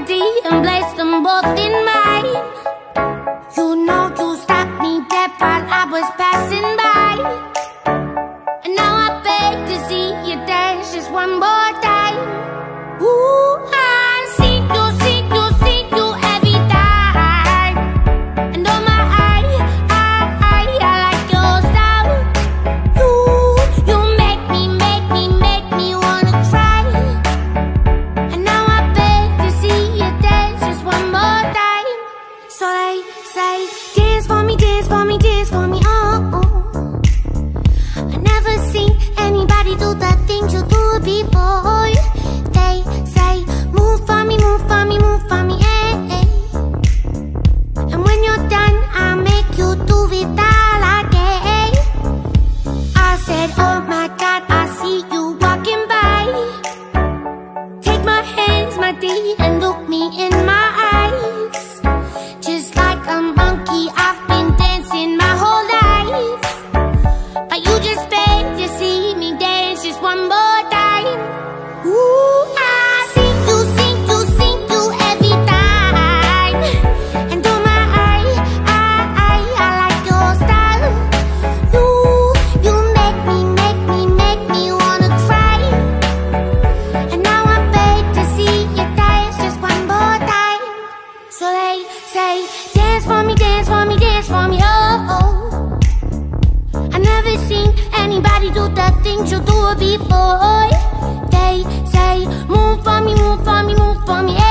body and place them both in mine. You know you stopped me dead while I was passing by, and now I beg to see you dance just one more time. Ooh, I see you every time. And oh my, I like your style. You make me wanna cry. And now I beg to see you dance just one more time. So they say, dance for me, dance for me, dance for me, oh, oh. I never seen anybody do the things you do before. They say, move for me, move for me, move for me, eh, eh. And when you're done, I'll make you do it all again. I said, oh my God, I see you walking by. Take my hands, my dear, and look me in my eyes. Just like a monkey, I've been dancing my whole life, but you just beg to see me dance just one more time. Ooh, I see you every time. And oh my, I like your style. You make me wanna cry. And now I beg to see you dance just one more time. So they say, dance for me, dance for me, dance for me, oh, oh. I never seen anybody do the things you do before. They say, move for me, move for me, move for me,